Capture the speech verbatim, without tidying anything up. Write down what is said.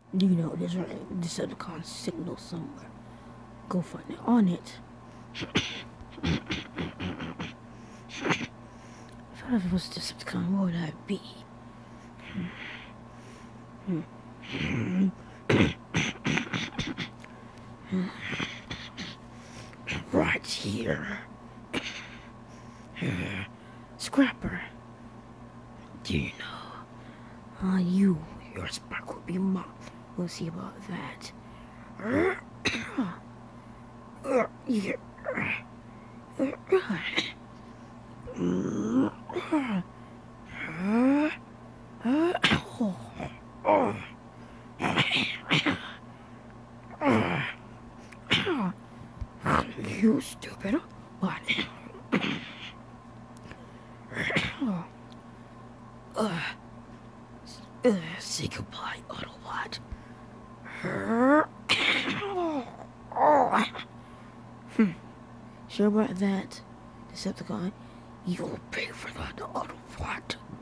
You know, there's a Decepticon signal somewhere. Go find it on it. If I was Decepticon, what would I be? Right here. Scrapper. Do you know? Ah, uh, you, your spark will be mine. We'll see about that. You stupid. What? uh, uh, say goodbye, Autobot. hmm. Sure about that, Decepticon? You'll pay for that, Autobot.